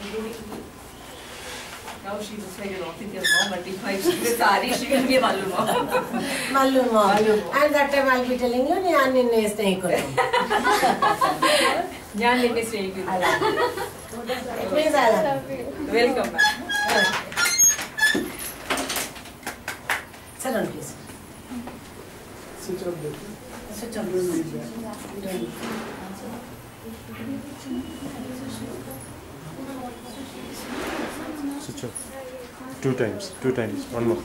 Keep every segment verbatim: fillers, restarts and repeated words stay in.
including me. Now she looks like an official mom, but if I see the sari, she will be a Mallu mom. Mallu mom. Mallu mom. And that time I'll be telling you, ഞാൻ നിന്നെ സ്നേഹിക്കുന്നു. ഞാൻ നിന്നെ സ്നേഹിക്കുന്നു. It means I love you. Welcome back. Sit down, please. Switch off the Switch off. switch off. Two times, two times, one more.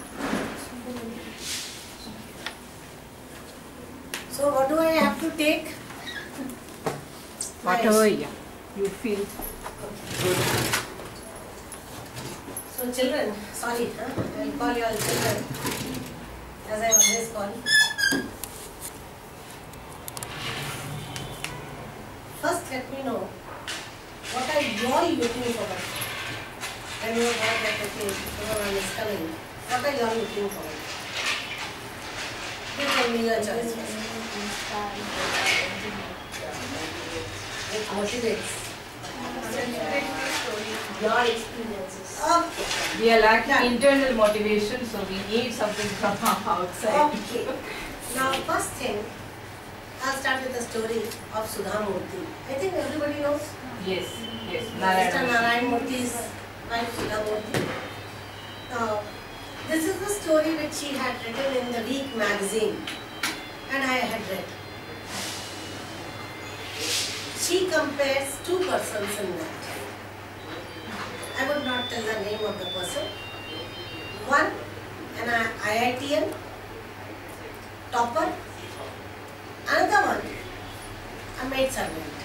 So what do I have to take? Whatever you feel. So children, sorry, huh? I'll call you all children, as I always call. First, let me know, what are you all looking for? When you got that, okay, everyone is coming, what are you all looking for? You tell me your choice first. It motivates. Your experiences. Okay. We are lacking internal motivation, so we need something from outside. Okay. Now, first thing, I'll start with the story of Sudha Murthy. I think everybody knows. Yes, yes. Mister Narayan Murthy's wife, Sudha Murthy. Now, this is the story which she had written in the Week magazine, and I had read. She compares two persons in that. I would not tell the name of the person. One, an I I T N topper. Another one, a maid servant.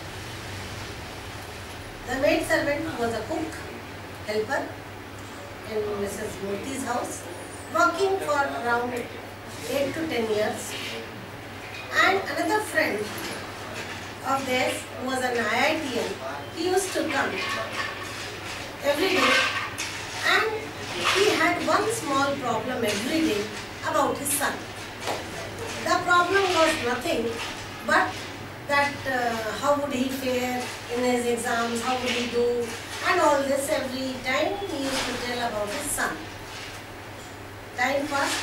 The maid servant was a cook, helper in Missus Murthy's house, working for around eight to ten years. And another friend of theirs who was an I I T N, he used to come every day, and he had one small problem every day about his son. The problem was nothing but that uh, how would he fare in his exams, how would he do, and all this every time he used to tell about his son. Time passed.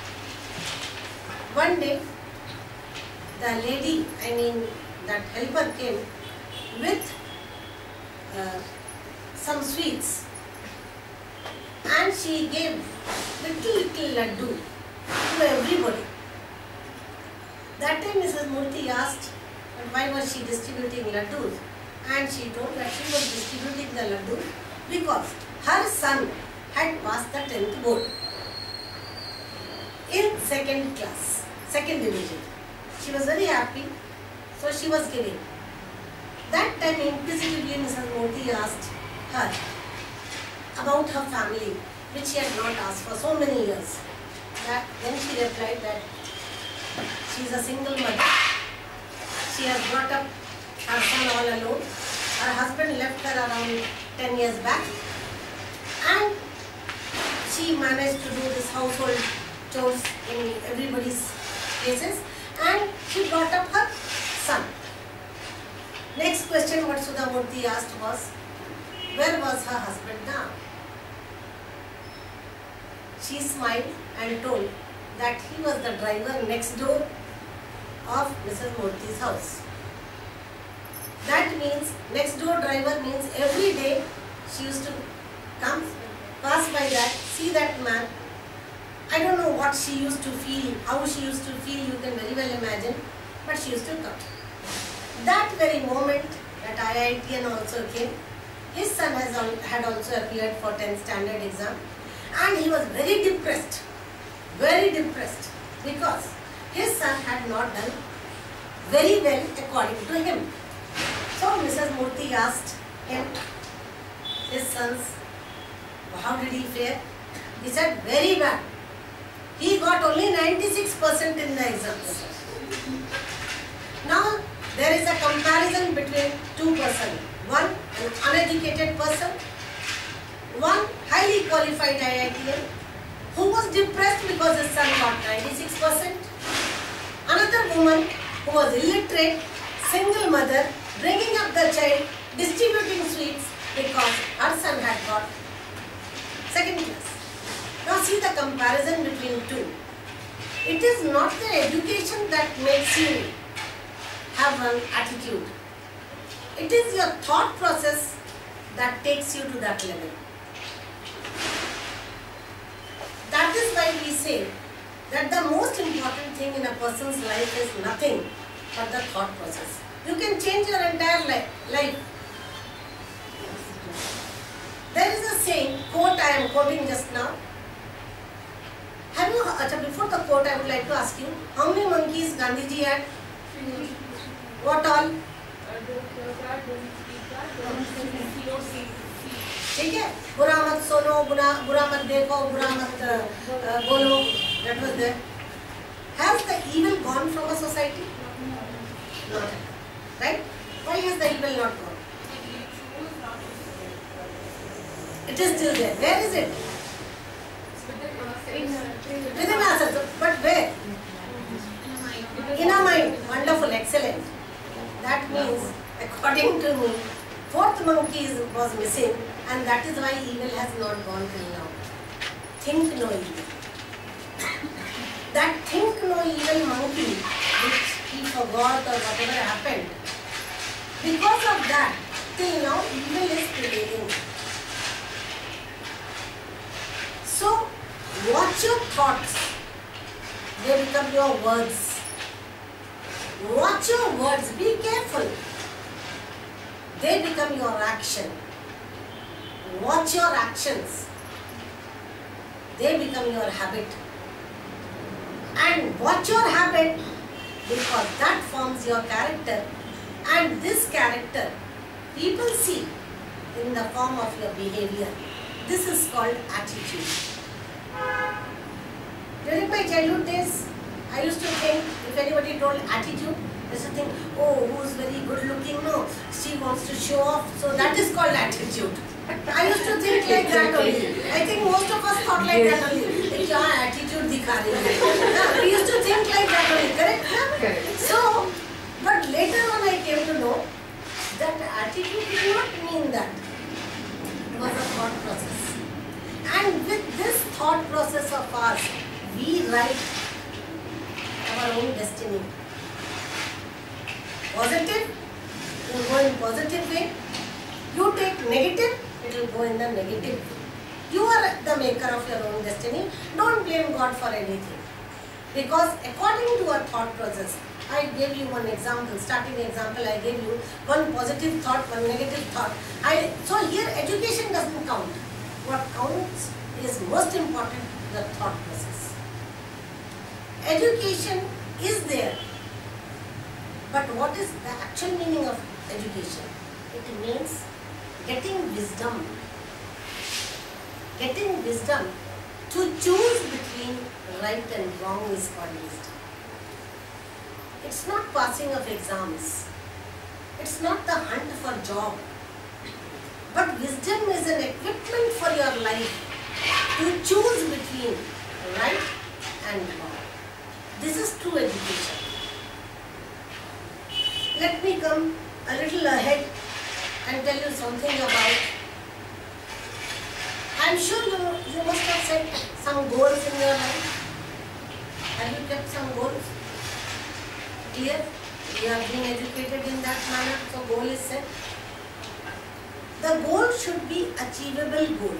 One day, the lady, I mean that helper, came with uh, some sweets, and she gave little little laddu to everybody. That time Missus Murthy asked why was she distributing laddus, and she told that she was distributing the laddu because her son had passed the tenth board in second class, second division. She was very happy, so she was giving. That time inquisitively Missus Murthy asked her about her family, which she had not asked for so many years. That, then she replied that she is a single mother. She has brought up her son all alone. Her husband left her around ten years back, and she managed to do this household chores in everybody's places, and she brought up her son. Next question what Sudha Murthy asked was, where was her husband now? She smiled and told that he was the driver next door of Missus Murthy's house. That means, next door driver means every day she used to come, pass by that, see that man. I don't know what she used to feel, how she used to feel, you can very well imagine, but she used to come. That very moment that I I T N also came, his son has al- had also appeared for tenth standard exam, and he was very depressed, very depressed, because his son had not done very well according to him. So Missus Murthy asked him, his son's, how did he fare? He said, very bad. He got only ninety-six percent in the exams. Now there is a comparison between two persons. One, an uneducated person, one highly qualified I I T N, who was depressed because his son got ninety-six percent. Another woman who was illiterate, single mother, bringing up the child, distributing sweets, because her son had got second class. Now see the comparison between two. It is not the education that makes you have an attitude. It is your thought process that takes you to that level. That is why we say that the most important thing in a person's life is nothing but the thought process. You can change your entire life. There is a saying, quote I am quoting just now. Have you, achha, before the quote I would like to ask you, how many monkeys Gandhiji had? What all? ठीक है, बुरा मत सुनो, बुरा बुरा मत देखो, बुरा मत बोलो. That was there. Has the evil gone from a society? Not. Right? Why has the evil not gone? It is still there. Where is it? Within ourselves. But where? In our mind. Wonderful, excellent. That means, according to me, fourth monkey was missing, and that is why evil has not gone till now. Think no evil. That think no evil monkey, which he forgot or whatever happened, because of that, till now evil is prevailing. So, watch your thoughts. They become your words. Watch your words. Be careful. They become your action. Watch your actions. They become your habit. And watch your habit, because that forms your character. And this character, people see in the form of your behavior. This is called attitude. During my childhood days, I used to think, if anybody told attitude, I used to think, oh, who's very good looking, no, she wants to show off, so that is called attitude. I used to think like that only. I think most of us thought like that only. Like, yeah, attitude dikha rahi hai. We used to think like that only, correct? Correct. So, but later on I came to know that attitude did not mean that. It was a thought process. And with this thought process of ours, we write our own destiny. Positive, it will go in positive way. You take negative, it will go in the negative way. You are the maker of your own destiny. Don't blame God for anything. Because according to our thought process, I gave you one example, starting example, I gave you one positive thought, one negative thought. I, so here education doesn't count. What counts is most important, the thought process. Education is there. But what is the actual meaning of education? It means getting wisdom. Getting wisdom to choose between right and wrong is called wisdom. It's not passing of exams. It's not the hunt for job. But wisdom is an equipment for your life to choose between right and wrong. This is true education. Let me come a little ahead and tell you something about. I am sure you, you must have set some goals in your life. Have you kept some goals? Clear? You are being educated in that manner, so goal is set. The goal should be achievable goal.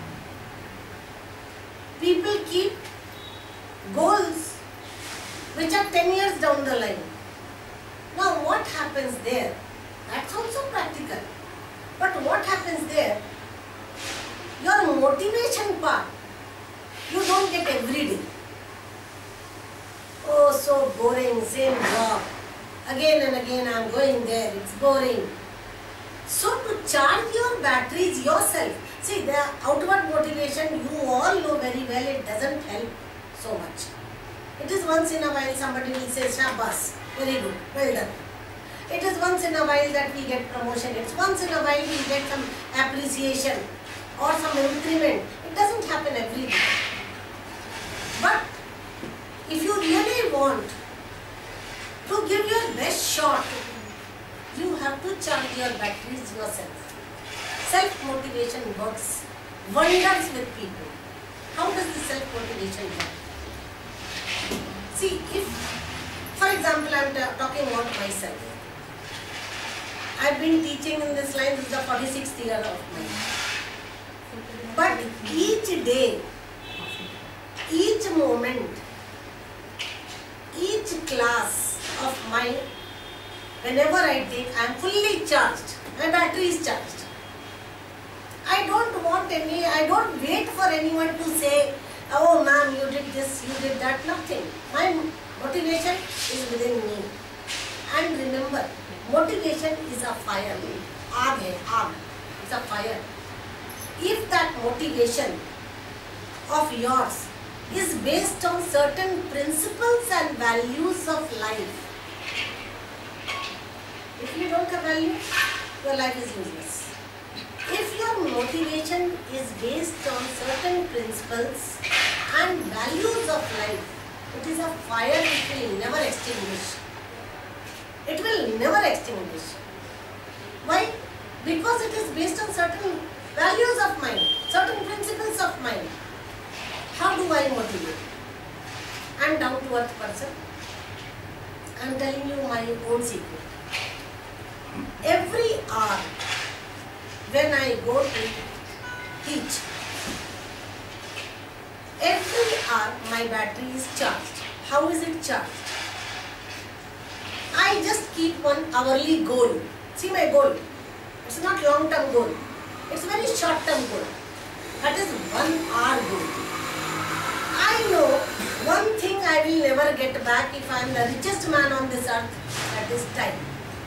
People keep goals which are ten years down the line. Now what happens there? That's also practical. But what happens there? Your motivation part, you don't get every day. Oh, so boring, same job. Again and again I am going there, it's boring. So to charge your batteries yourself, see the outward motivation, you all know very well, it doesn't help so much. It is once in a while somebody will say, Shabbas, very good, well done. It is once in a while that we get promotion, it's once in a while we get some appreciation or some increment. It doesn't happen every day. But if you really want to give your best shot, you have to charge your batteries yourself. self-motivation works wonders with people. How does the self-motivation work? See, if, for example, I am talking about myself. I have been teaching in this line, this is the forty-sixth year of mine. But each day, each moment, each class of mine, whenever I take, I am fully charged. My battery is charged. I don't want any, I don't wait for anyone to say, oh ma'am, you did this, you did that, nothing. My motivation is within me. And remember, motivation is a fire. Aag hai, aag. It's a fire. If that motivation of yours is based on certain principles and values of life, if you don't have value, your life is useless. If your motivation is based on certain principles and values of life, it is a fire which will never extinguish. It will never extinguish. Why? Because it is based on certain values of mine, certain principles of mine. How do I motivate? I am down to earth person. I am telling you my own secret. Every hour when I go to teach, every hour my battery is charged. How is it charged? I just keep one hourly goal. See my goal. It's not long term goal. It's very short term goal. That is one hour goal. I know one thing I will never get back if I am the richest man on this earth, that is time.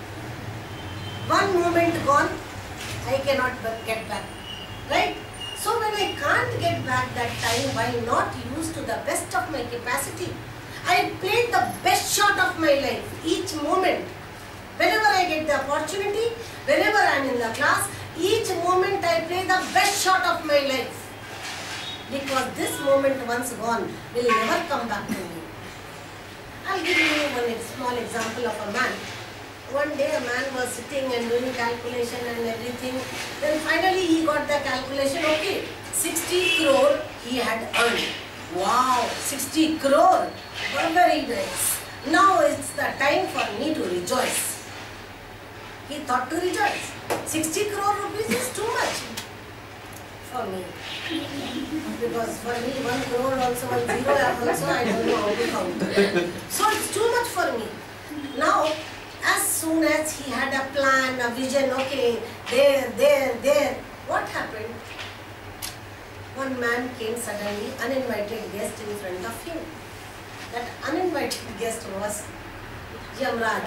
One moment gone, I cannot get back. Right? So when I can't get back that time, why not use to the best of my capacity? I played the best shot of my life each moment. Whenever I get the opportunity, whenever I am in the class, each moment I play the best shot of my life. Because this moment once gone will never come back to me. I'll give you one small example of a man. One day a man was sitting and doing calculation and everything. Then finally he got the calculation, okay, sixty crore he had earned. Wow, sixty crore, very nice. Now it's the time for me to rejoice. He thought to rejoice. sixty crore rupees is too much for me. Because for me one crore also, one zero also, I don't know how to count. So it's too much for me. Now, as soon as he had a plan, a vision, okay, there, there, there, what happened? One man came suddenly, uninvited guest in front of him. That uninvited guest was Yamraj.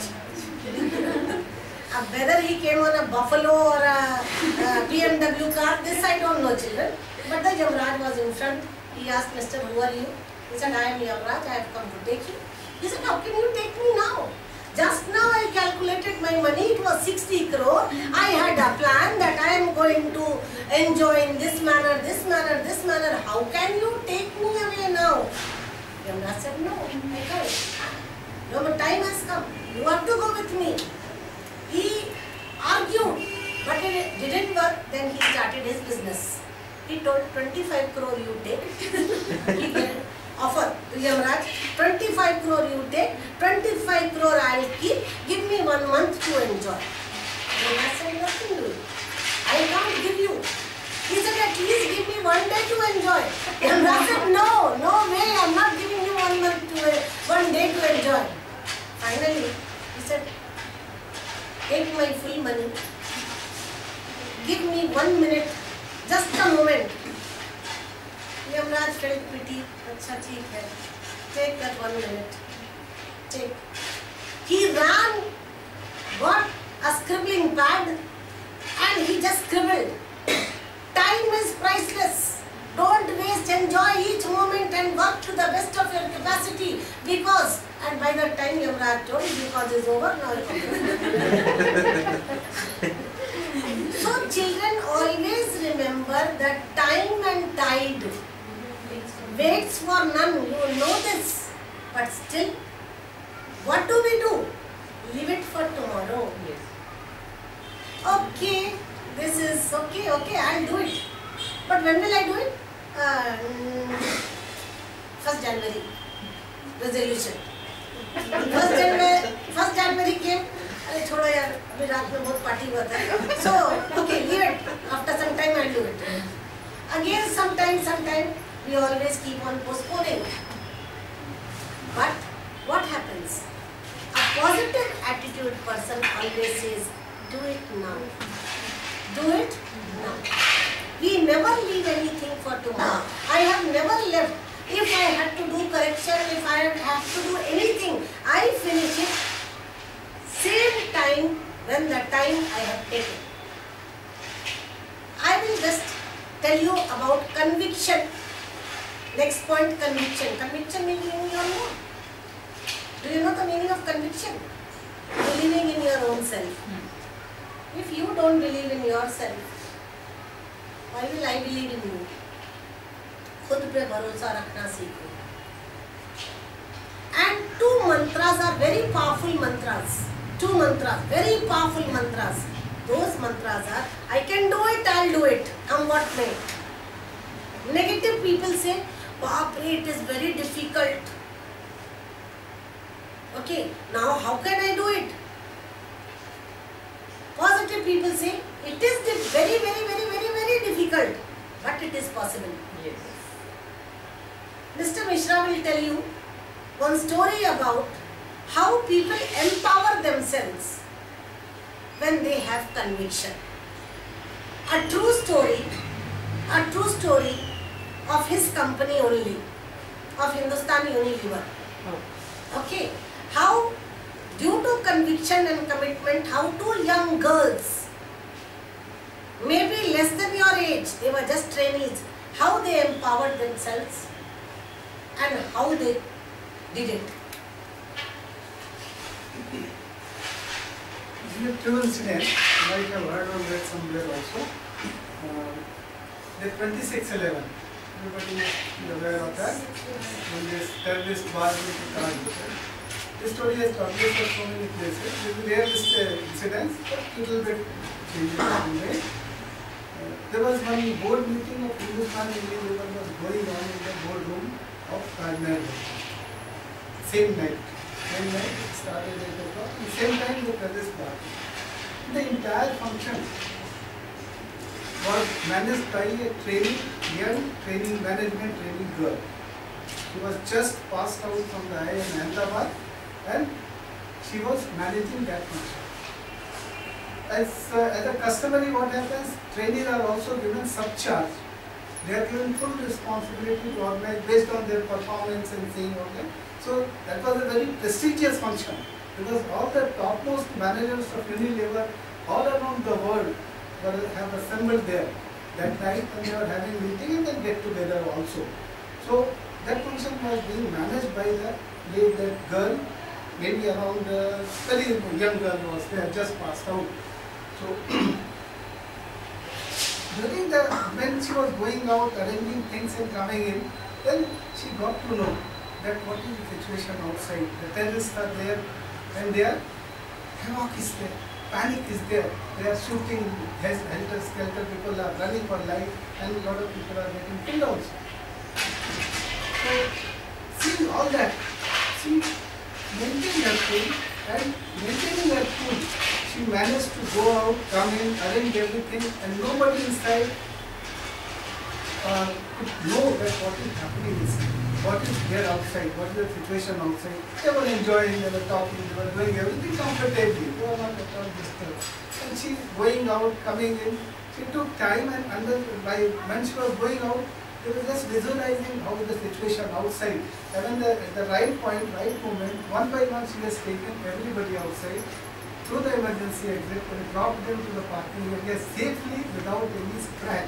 uh, whether he came on a buffalo or a, a B M W car, this I don't know, children. But the Yamraj was in front. He asked, Mister, who are you? He said, I am Yamraj, I have come to take you. He said, how can you take me now? Just now I calculated my money, it was sixty crore. I had a plan that I am going to enjoy in this manner, this manner, this manner. How can you take me away now? Yamraj said, no, I can't. No, but time has come. You have to go with me. He argued, but it didn't work. Then he started his business. He told twenty-five crore you take. He gave offer to Yamraj, twenty-five crore you take, twenty-five crore I will keep, give me one month to enjoy. Yamraj said, nothing to it. I can't give you. He said, at least give me one day to enjoy. Yamraj said, no, no way, I am not giving you one month to, one day to enjoy. Finally, he said, take my full money, give me one minute, just a moment. Yamraj felt pity. Achha, theek hai. Take that one minute. Take. He ran, got a scribbling pad, and he just scribbled. Time is priceless. Don't waste. Enjoy each moment and work to the best of your capacity. Because, and by the time Yamraj told, because is over, now it's over. So children, always remember that time and tide waits for none. You know this. But still, what do we do? Leave it for tomorrow. Yes. Okay, this is okay. okay, okay, I'll do it. But when will I do it? Uh, first January resolution. First January, first January came. अरे छोड़ो यार, अभी रात में बहुत party हुआ था. So okay, leave it. After some time I'll do it. Again, sometime, sometime we always keep on postponing. But what happens? A positive attitude person always says, do it now. Do it now. We never leave anything for tomorrow. I have never left. If I had to do correction, if I have to do anything, I finish it same time when the time I have taken. I will just tell you about conviction. Next point, conviction. Conviction meaning you all know. Do you know the meaning of conviction? Believing in your own self. If you don't believe in yourself, why will I believe in you? खुद पे भरोसा रखना सीखो. And two mantras are very powerful mantras. Two mantras, very powerful mantras. Those mantras are, I can do it, I'll do it, come what may. Negative people say, Baap re, it is very difficult. Okay, now how can I do it? Positive people say, it is very, very, very, very, very difficult, but it is possible. Yes. Mister Mishra will tell you one story about how people empower themselves when they have conviction. A true story, a true story of his company only, of Hindustan Unilever. Oh. Okay, how due to conviction and commitment, how two young girls, maybe less than your age, they were just trainees, how they empowered themselves and how they did it. This is a true incident, like I've heard or read somewhere also. Uh, the twenty-six eleven, everybody is aware of that. When this terrorist war with the Taj. This story has published at so many places. This is realist incidents, but a little bit changes in way. Uh, there was one board meeting of Hindustan Unilever was going on in the boardroom of Taj Mahal. Same night. Same night, it started at eight o'clock. At the same time, the terrorist party. The entire function was managed by a training, young training management training girl. She was just passed out from the I I M Ahmedabad and she was managing that function. As, uh, as a customary, what happens, trainees are also given subcharge. They are given full responsibility to organize based on their performance and seeing okay. So that was a very prestigious function because all the topmost managers of Unilever all around the world were, have assembled there that night and they were having meeting and then get together also. So that function was being managed by the lady, that girl, maybe around uh, very young girl was there, just passed out. So during the when she was going out, arranging things and coming in, then she got to know that what is the situation outside. The terrorists are there and their havoc is there, panic is there. They are shooting, helter skelter, people are running for life and a lot of people are getting killed also. So seeing all that, she maintained her cool and maintaining her cool, she managed to go out, come in, arrange everything and nobody inside uh, could know that what is happening inside. What is there outside, what is the situation outside. They were enjoying, they were talking, they were doing everything comfortably. They were not at all disturbed. And she going out, coming in, she took time and under, by, when she was going out, they were just visualizing how is the situation outside. And when the, at the right point, right moment, one by one she has taken everybody outside through the emergency exit and dropped them to the parking area safely without any scratch.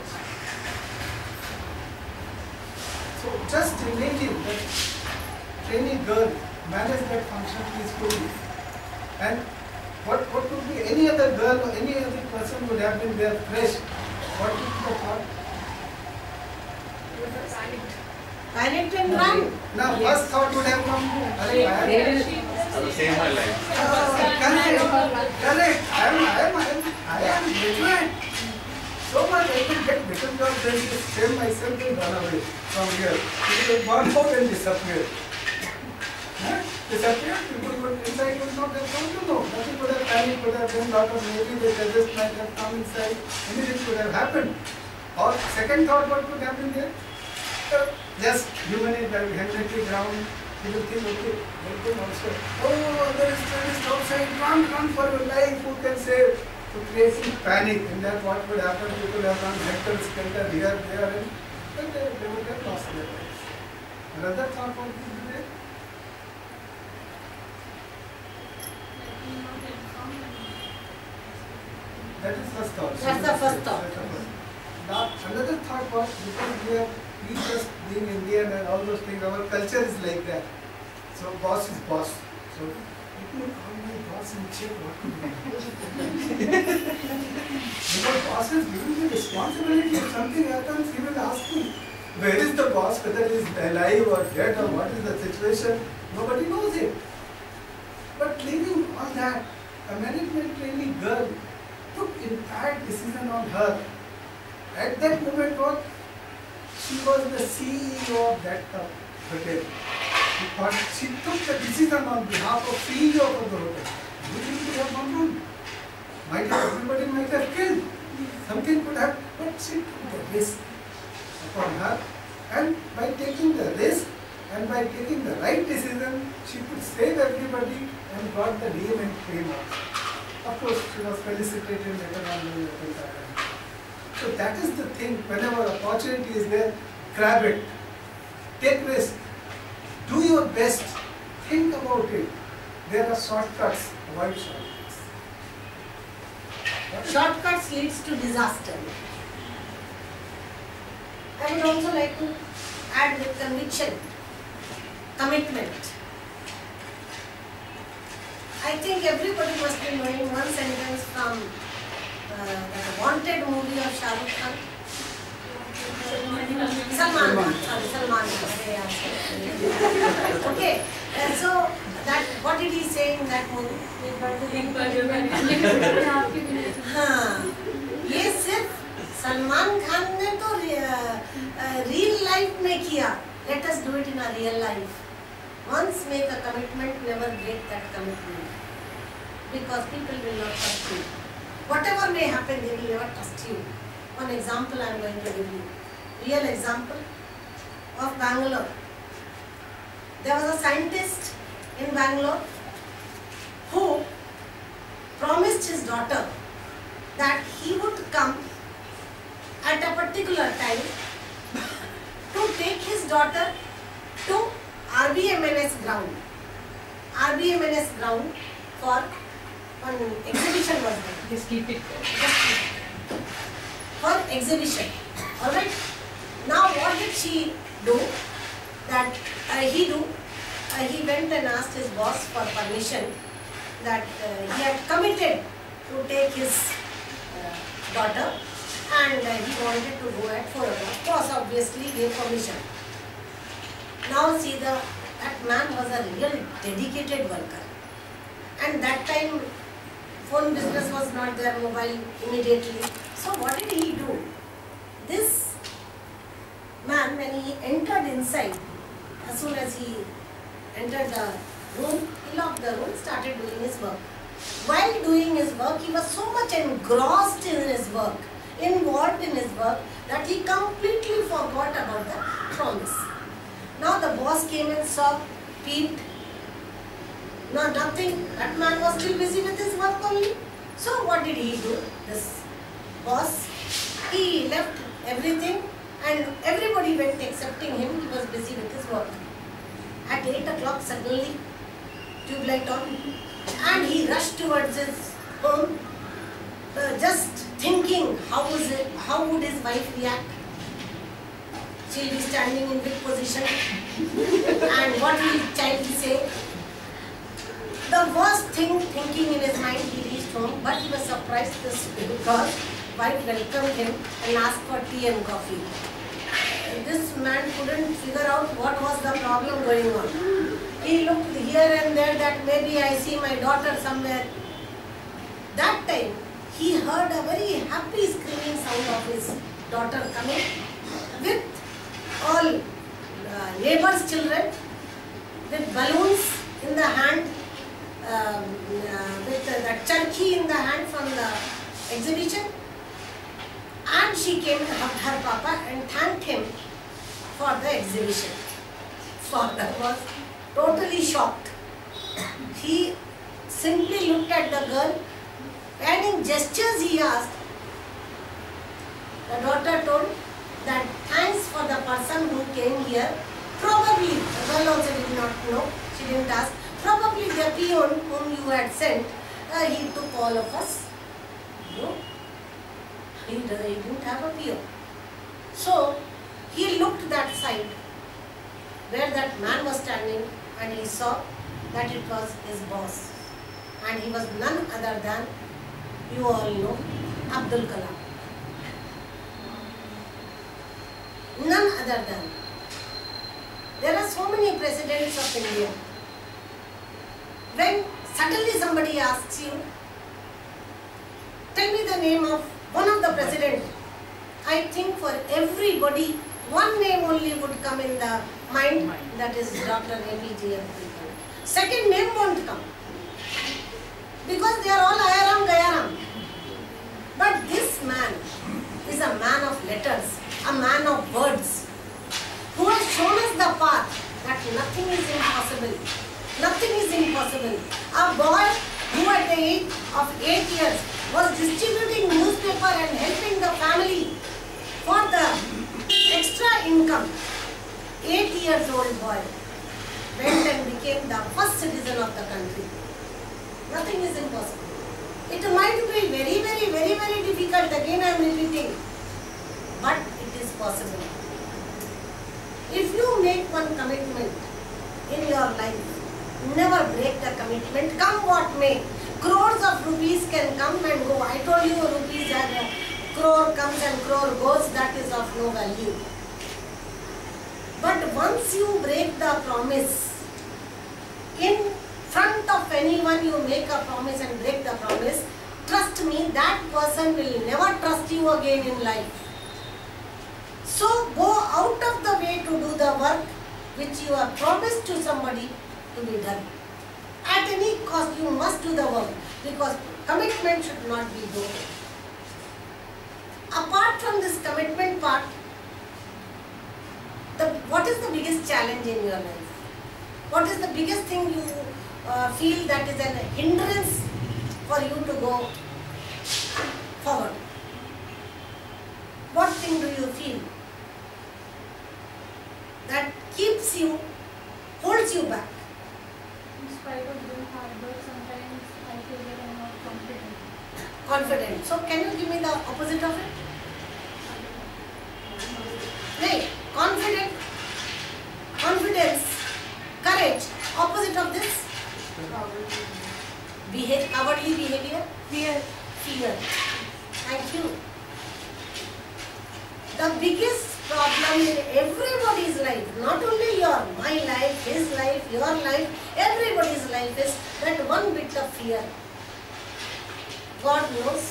So just imagine that training girl managed that function peacefully. And what, what could be any other girl or any other person would have been there fresh. What would be the thought? Panicked and run. Now yes. First thought would have come, I will save my life. Uh, correct, correct. I am, I am, I am, I am graduate. So much thought I will get better job, then to save myself and run away from here. It will burn out and disappear. Huh? Disappear, people would inside would not have come to know. Nothing could have panicked, could have been lot of maybe the judges might have come inside, anything could have happened. Or second thought, what could happen there? Uh, just humanity that helmetry ground, you will think, okay, help them also. Oh, there is terrorist outside, run, run for your life, who can save? To creating panic, and that what would happen, people have run hector, skelter here, there, and then they, they would have lost their lives. Another thought, what would be there? That is first thought. That's the first thought. That's the first. Now, another thought was, because we are, we just being Indian and all those things, our culture is like that. So boss is boss. So let me call my boss and check what to do. Because boss is giving me responsibility. If something happens, he will ask me, where is the boss, whether he is alive or dead or what is the situation. Nobody knows it. But leaving all that, a management trainee girl took entire decision on her. At that moment, what? She was the C E O of that hotel. But she took the decision on behalf of C E O of the hotel. You think could have gone wrong? Might have, everybody might have killed. Something could have, but she took the risk upon her. And by taking the risk and by taking the right decision, she could save everybody and got the name and fame out. Of course, she was felicitated later on in the hotel. So that is the thing, whenever opportunity is there, grab it, take risk, do your best, think about it. There are shortcuts, avoid shortcuts. Shortcuts leads to disaster. I would also like to add with conviction, commitment. I think everybody must be knowing one sentence from uh, the Wanted movie of Shah Rukh Khan. Salman Khan. Sorry, Salman Khan. Okay, uh, so that what did he say in that movie? हाँ, ये सिर्फ सलमान खान ने तो real life में किया. Let us do it in a real life. Once make a commitment, never break that commitment. Because people will not trust you. Whatever may happen, they will never trust you. One example I am going to give you. Real example of Bangalore. There was a scientist in Bangalore who promised his daughter that he would come at a particular time to take his daughter to R B M N S ground. R B M N S ground for one exhibition was there. Just keep it. Just keep it. For exhibition. Alright. Now what did she do? That uh, he do? Uh, he went and asked his boss for permission that uh, he had committed to take his uh, daughter and uh, he wanted to go at four o'clock. Boss obviously gave permission. Now see, the that man was a real dedicated worker. And that time phone business was not there, mobile immediately. So what did he do? This man, when he entered inside, as soon as he entered the room, he locked the room, started doing his work. While doing his work, he was so much engrossed in his work, involved in his work, that he completely forgot about the promise. Now the boss came and saw, peeped. No, nothing. That man was still busy with his work only. So what did he do? This boss, he left everything and everybody went accepting him. He was busy with his work. At eight o'clock suddenly, tube light on, and he rushed towards his home, uh, just thinking how was it, how would his wife react? She'll be standing in big position, and what will child say? The worst thing thinking in his mind, he reached home, but he was surprised this because wife welcomed him and asked for tea and coffee. This man couldn't figure out what was the problem going on. He looked here and there that maybe I see my daughter somewhere. That time, he heard a very happy screaming sound of his daughter coming with all uh, neighbors' children, with balloons in the hand, um, uh, with uh, the turkey in the hand from the exhibition. And she came and hugged her papa and thanked him for the exhibition. Father was totally shocked. He simply looked at the girl and in gestures he asked. The daughter told that thanks for the person who came here. Probably, the girl also did not know, she didn't ask. Probably the peon whom you had sent, uh, he took all of us. No, he, he didn't have a peon. So, he looked that side where that man was standing and he saw that it was his boss. And he was none other than, you all know, Abdul Kalam. None other than. There are so many presidents of India. When suddenly somebody asks you, tell me the name of one of the presidents, I think for everybody, one name only would come in the mind, that is Doctor A P J Abdul Kalam. Second name won't come. Because they are all Ayaram Gayaram. But this man is a man of letters, a man of words, who has shown us the path that nothing is impossible. Nothing is impossible. A boy who at the age of eight years was distributing newspaper and helping the family for the extra income. Eight years old boy went and became the first citizen of the country. Nothing is impossible. It might be very, very, very, very difficult. Again I am repeating. But it is possible. If you make one commitment in your life, never break the commitment, come what may. Crores of rupees can come and go. I told you rupees and a crore comes and crore goes, that is of no value. But once you break the promise, in front of anyone you make a promise and break the promise, trust me, that person will never trust you again in life. So go out of the way to do the work which you have promised to somebody to be done. At any cost you must do the work, because commitment should not be broken. Apart from this commitment part, the, what is the biggest challenge in your life? What is the biggest thing you uh, feel that is a hindrance for you to go forward? What thing do you feel that keeps you, holds you back? In spite of doing hard work, sometimes I feel that I am not confident. Confident. So can you give me the opposite of it? Right. Confident, confidence, courage. Opposite of this? Behave, cowardly behavior? Fear. Fear. Thank you. The biggest problem in everybody's life, not only your, my life, his life, your life, everybody's life, is that one bit of fear. God knows,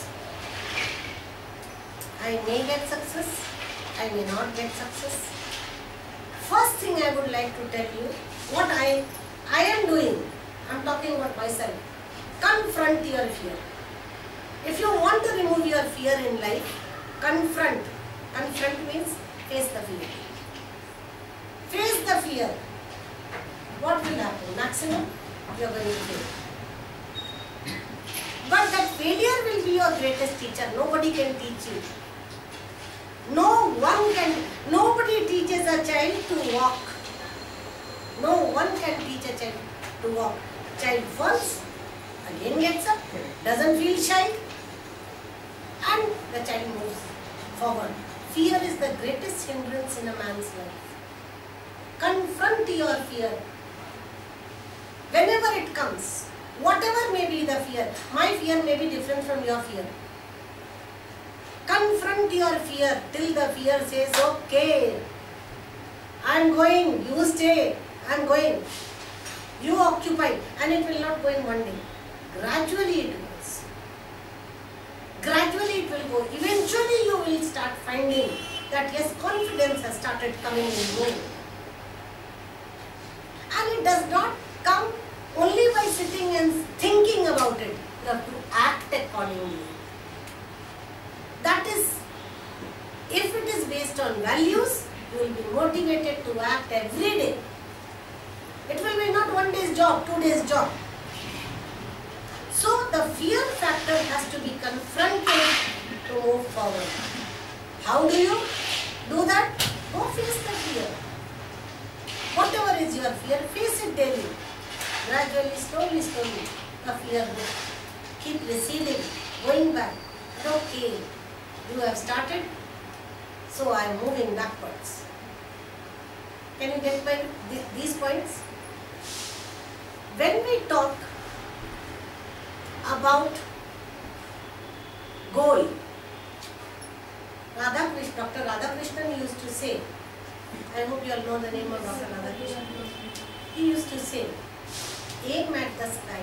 I may get success, I may not get success. First thing I would like to tell you, what I, I am doing, I am talking about myself. Confront your fear. If you want to remove your fear in life, confront. Confront means face the fear. Face the fear. What will happen? Maximum, you are going to fail. But that failure will be your greatest teacher. Nobody can teach you. No one can, nobody teaches a child to walk. No one can teach a child to walk. Child falls, again gets up, doesn't feel shy, and the child moves forward. Fear is the greatest hindrance in a man's life. Confront your fear. Whenever it comes, whatever may be the fear, my fear may be different from your fear. Confront your fear till the fear says, okay, I am going, you stay, I am going, you occupy, and it will not go in one day. Gradually it goes. Gradually it will go. Eventually you will start finding that yes, confidence has started coming in you. And it does not come only by sitting and thinking about it. You have to act accordingly. That is, if it is based on values, you will be motivated to act every day. It will be not one day's job, two days job. So the fear factor has to be confronted to move forward. How do you do that? Go face the fear. Whatever is your fear, face it daily. Gradually, slowly, slowly, the fear will keep receding, going back. Okay, you have started, so I am moving backwards. Can you get my th these points? When we talk about goal, Radhakrishnan, Doctor Radhakrishnan used to say, I hope you all know the name of Doctor Radhakrishnan. He used to say, aim at the sky.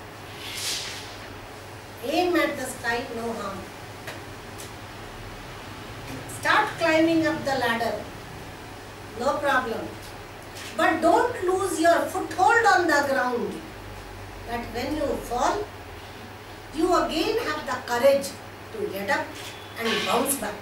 Aim at the sky, no harm. Start climbing up the ladder, no problem. But don't lose your foothold on the ground. That when you fall, you again have the courage to get up and bounce back.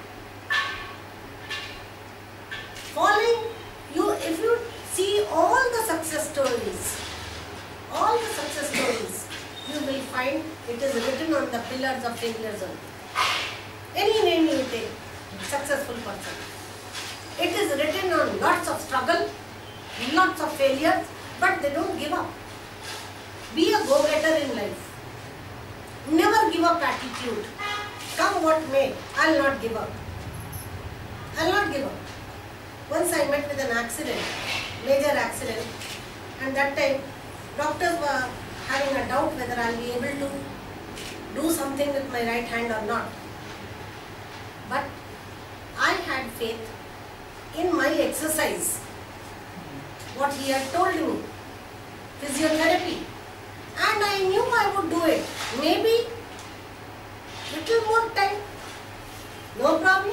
Falling, you if you see all the success stories, all the success stories, you will find it is written on the pillars of failures only. Any name you take, successful person. It is written on lots of struggle, lots of failures, but they don't give up. Be a go-getter in life. Never give up attitude. Come what may, I will not give up. I will not give up. Once I met with an accident, major accident, and that time doctors were having a doubt whether I will be able to do something with my right hand or not. But I had faith in my exercise, what he had told me, physiotherapy, and I knew I would do it. Maybe little more time, no problem.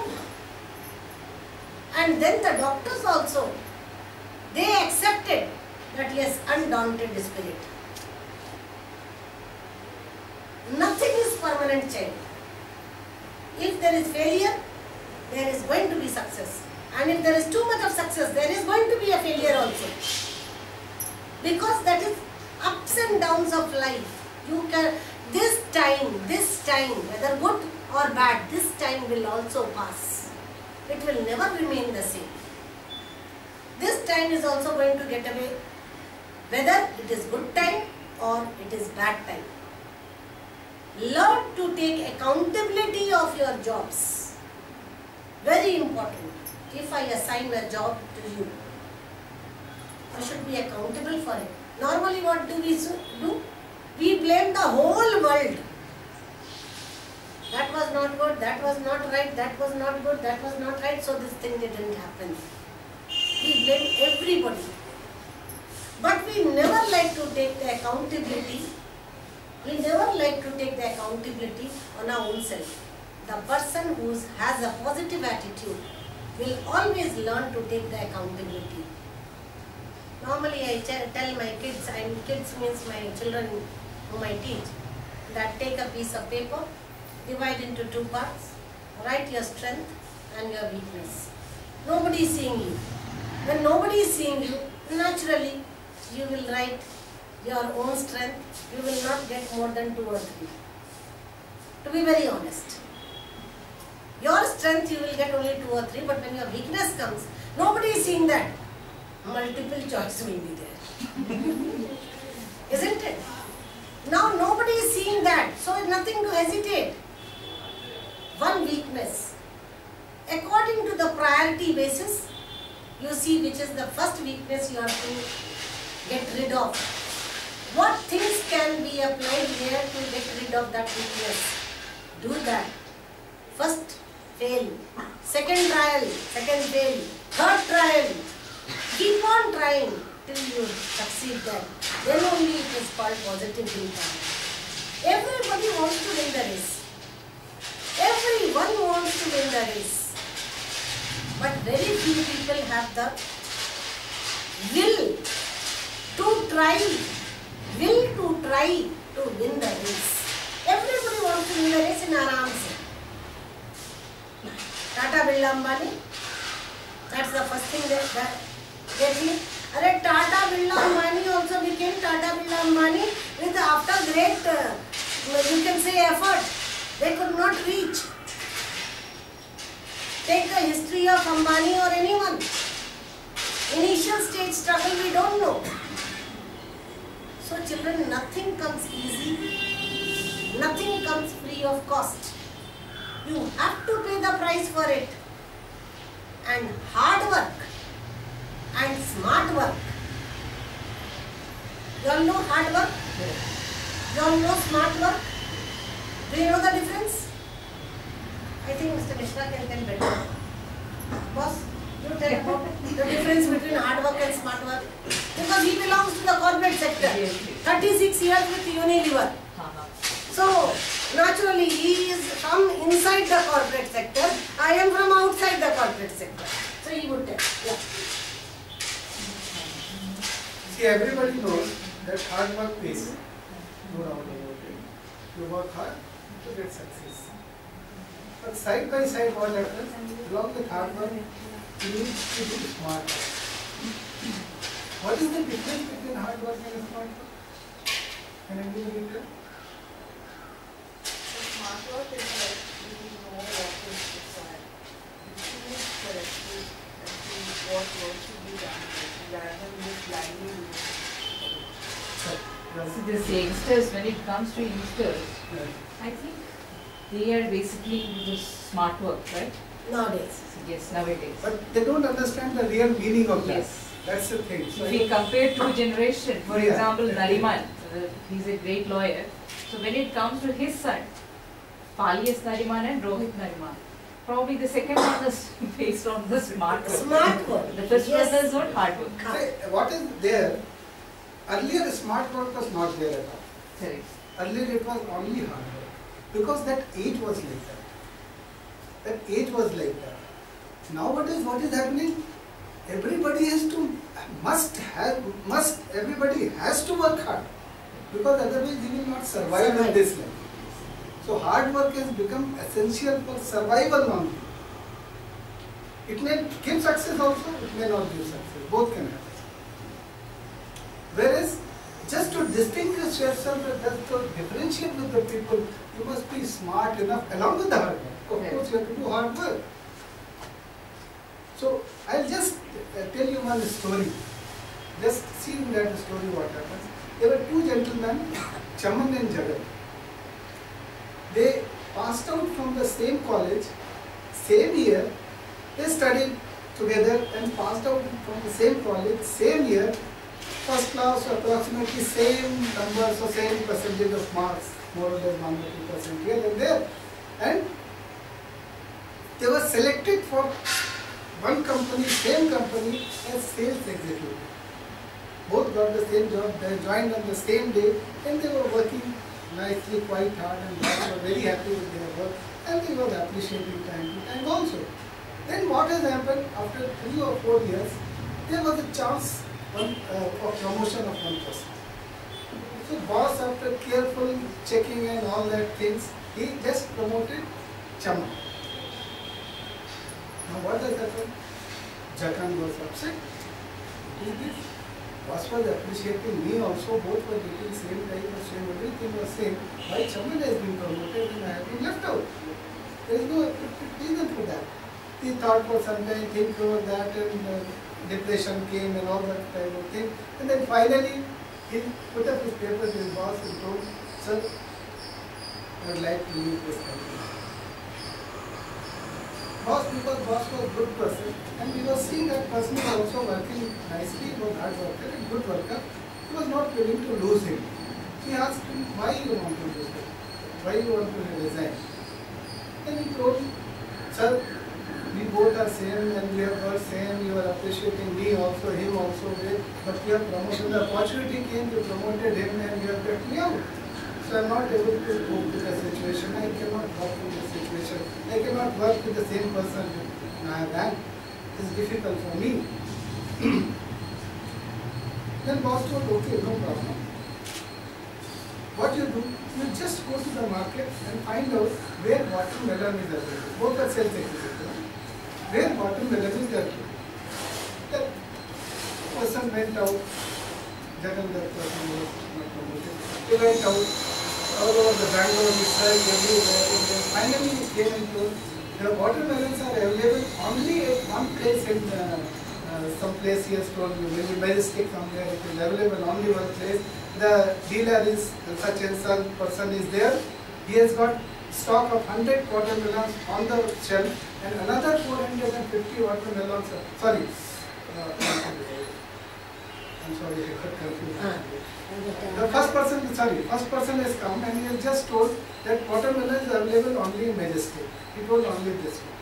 And then the doctors also, they accepted that yes, undaunted spirit. Nothing is permanent, child. If there is failure, there is going to be success. And if there is too much of success, there is going to be a failure also. Because that is ups and downs of life. You can, this time, this time, whether good or bad, this time will also pass. It will never remain the same. This time is also going to get away, whether it is good time or it is bad time. Learn to take accountability of your jobs. Very important. If I assign a job to you, you should be accountable for it. Normally what do we do? We blame the whole world. That was not good, that was not right, that was not good, that was not right, so this thing didn't happen. We blame everybody. But we never like to take the accountability. We never like to take the accountability on our own self. The person who has a positive attitude will always learn to take the accountability. Normally I tell my kids, and kids means my children whom I teach, that take a piece of paper, divide into two parts, write your strength and your weakness. Nobody is seeing you. When nobody is seeing you, naturally you will write your own strength, you will not get more than two or three. To be very honest. Your strength you will get only two or three, but when your weakness comes, nobody is seeing that. Multiple choice will be there. Isn't it? Now nobody is seeing that, so nothing to hesitate. One weakness. According to the priority basis, you see which is the first weakness you have to get rid of. What things can be applied here to get rid of that weakness? Do that. First, fail. Second trial, second fail. Third trial. Keep on trying till you succeed there. Then only it is called positive willpower. Everybody wants to win the race. Everyone wants to win the race. But very few people have the will to try, will to try to win the race. Everybody wants to win the race in aram se. Tata Birla Ambani, that's the first thing that, that get me. Are Tata Birla Ambani also became Tata Birla Ambani with after great, uh, you can say effort. They could not reach. Take the history of Ambani or anyone. Initial stage struggle we don't know. So children, nothing comes easy. Nothing comes free of cost. You have to pay the price for it. And hard work and smart work. You all know hard work? You all know smart work? Do you know the difference? I think Mister Mishra can tell better. Boss, you tell about the difference between hard work and smart work. Because he belongs to the corporate sector. thirty-six years with Unilever. So, naturally, he is from inside the corporate sector. I am from outside the corporate sector. So, he would tell. Yeah. See, everybody knows that hard work pays. No doubt about it. You work hard to get success. But side by side, what happens? Along with hard work, you need to do smart work. What is the difference between hard work and smart work? Can anybody tell? Smart work is like you know what is required. You choose correctly and choose what work should be done rather than just blindly doing it. See, the youngsters, when it comes to youngsters, I think they are basically into smart work, right? Nowadays. Yes, nowadays. But they don't understand the real meaning of that. Yes. That's the thing. So If we compare two generations, for Yeah. example, Nariman, uh, he's a great lawyer. So when it comes to his son, Palias Nariman and Rohit Nariman, probably the second one is based on the smart work. Smart work. The first Yes. one is not hard work. say, what is there? Earlier, smart work was not there at all. Correct. Earlier, it was only hard work. Because that age was like that. That age was like that. Nowadays, what is happening? Everybody has to, must have, must, everybody has to work hard. Because otherwise, he will not survive in Survive. this life. So, hard work has become essential for survival only. It may give success also, it may not give success. Both can happen. Whereas, just to distinguish yourself, just to differentiate with the people, you must be smart enough along with the hard work. Of Yes. course, you have to do hard work. So, I'll just uh, tell you one story. Just see in that story what happens. There were two gentlemen, Chaman and Jagat. They passed out from the same college, same year. They studied together and passed out from the same college, same year. First class, approximately same numbers or same percentage of marks, more or less one or two percent here and there. And they were selected for one company, same company as sales executive. Both got the same job, they joined on the same day and they were working nicely, quite hard, and they were very happy with their work and they were appreciating time to time also. Then what has happened after three or four years, there was a chance one, uh, of promotion of one person. So boss, after careful checking and all that things, he just promoted Chaman. Now what has happened? Jagan was upset. Who is this? Boss was appreciating me also, both were getting same type of same, everything was same. Why Chaman has been promoted and I have been left out? There is no reason for that. He thought for some time, think over that, and uh, depression came and all that type of thing. And then finally, he put up his paper to his boss and told, sir, I would like to leave this company. Boss, because boss was a good person, and we were seeing that person was also working nicely, he was hard worker and good worker. He was not willing to lose him. He asked him, why you want to lose him? Why you want to resign? Then he told, sir, we both are same and we have got same, you are appreciating me also, him also, but you have promoted, the opportunity came, you promoted him and you have kept me out. So I am not able to cope with the situation, I cannot cope with the situation. situation. I cannot work with the same person in my bank. It's difficult for me. Then boss told, okay, no problem. What you do, you just go to the market and find out where watermelon is available. Both are sales executive. Where watermelon is available. The person went out, Jagan, that person was not promoted. He went out, all over the Bangalore, he searched everywhere, and then finally he came and told, the watermelons are available only at one place in uh, uh, some place he has told you, maybe Majestic somewhere, it is available only one place. The dealer is such and such person is there. He has got stock of one hundred watermelons on the shelf and another four hundred fifty watermelons. Sorry, uh, I'm sorry, I got confused. Ah. The first person, sorry, first person has come and he has just told that watermelon is available only in Majestic. He told only this one.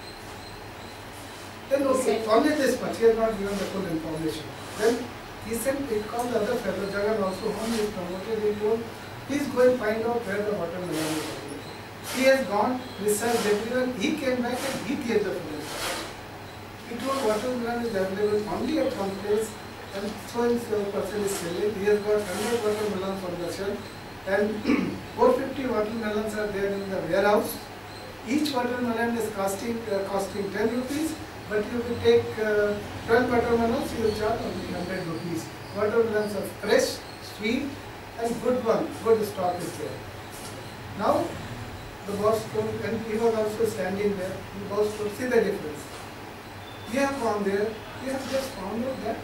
Then okay, only this much. He has not given the full information. Then he sent, he called the other fellow, Jagan also, whom he is promoted. He told, please go and find out where the watermelon is available. He has gone, researched everywhere. He came back and he gave the full information. He told watermelon is available only at one place. And so and so person is selling. He has got one hundred watermelons on the shelf and four hundred fifty watermelons are there in the warehouse. Each watermelon is costing uh, costing ten rupees, but you will take uh, twelve watermelons, you will charge only one hundred rupees. Watermelons are fresh, sweet, and good one. Good stock is there. Now the boss told, and he was also standing there. The boss told, see the difference. We have gone there. We have just found out that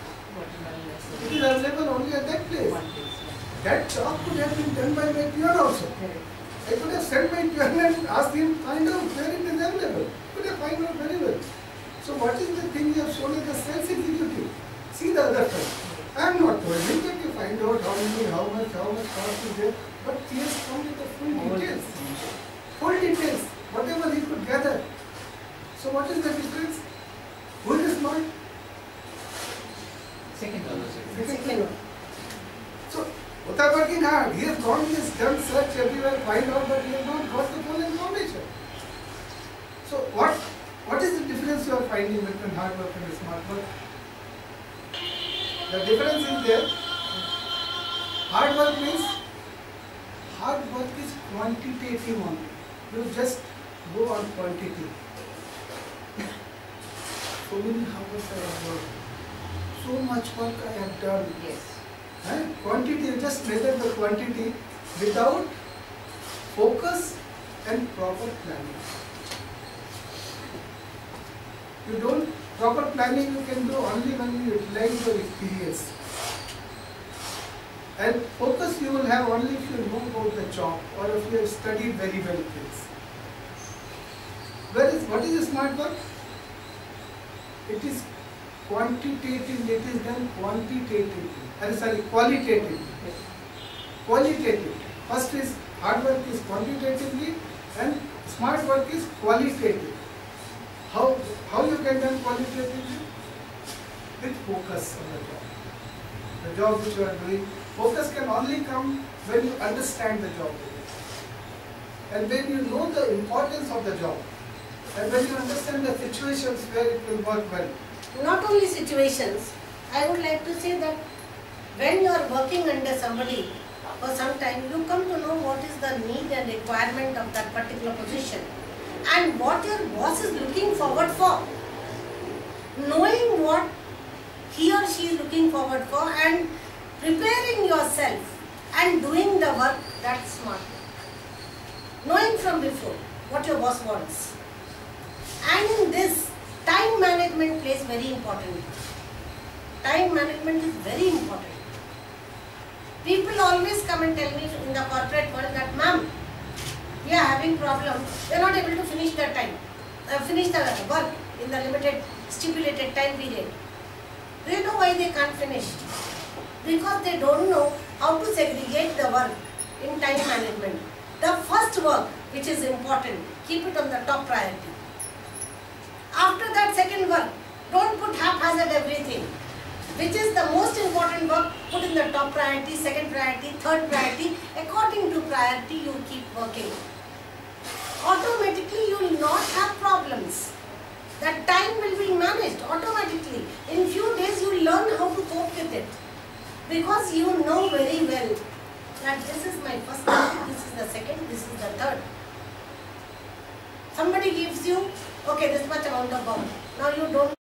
it is available only at that place. That job could have been done by my peon also. I could have sent my peon and asked him to find out where it is available. Could have find out very well. So what is the thing you have shown as the sales executive? See the other side. I am not told him that you find out how many, how much, how much cost is there, but he has found it the full details. Full details, whatever he could gather. So what is the difference? Who is smart? Second one. Second one. So, both are working hard. He has gone, he has done search everywhere, find out, but he has not got the full information. So, what what is the difference you are finding between hard work and smart work? The difference is there. Hard work means, hard work is quantitative only. You just go on quantity. So many hours I have worked. So much work I have done. Yes. Eh? Quantity, you just measure the quantity without focus and proper planning. You don't, proper planning you can do only when you utilize your experience. And focus you will have only if you know about the job or if you have studied very well things. Where is, what is a smart work? It is quantitative, it is done quantitatively. I'm sorry, qualitatively. Qualitative. First is hard work is quantitatively and smart work is qualitative. How, how you can done qualitatively? With focus on the job. The job which you are doing. Focus can only come when you understand the job. And when you know the importance of the job. And when you understand the situations where it will work well. Not only situations, I would like to say that when you are working under somebody for some time, you come to know what is the need and requirement of that particular position and what your boss is looking forward for. Knowing what he or she is looking forward for and preparing yourself and doing the work, that's smart. Knowing from before what your boss wants. And in this, time management plays very important. Time management is very important. People always come and tell me in the corporate world that, ma'am, we are having problem. We are not able to finish the time, uh, finish the work in the limited stipulated time period. Do you know why they can't finish? Because they don't know how to segregate the work in time management. The first work, which is important, keep it on the top priority. After that second work, don't put haphazard everything. Which is the most important work, put in the top priority, second priority, third priority. According to priority, you keep working. automatically you will not have problems. That time will be managed automatically. In few days you will learn how to cope with it. Because you know very well that this is my first time, this is the second, this is the third. Somebody gives you, okay, this much amount of bomb. Now you don't